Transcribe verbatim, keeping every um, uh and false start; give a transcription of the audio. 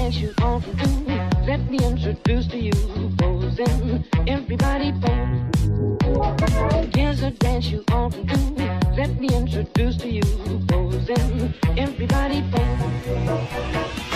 dance you want to do. Let me introduce to you Posin. Everybody pose. Here's a dance you want to do. Let me introduce to you Posin. Everybody pose.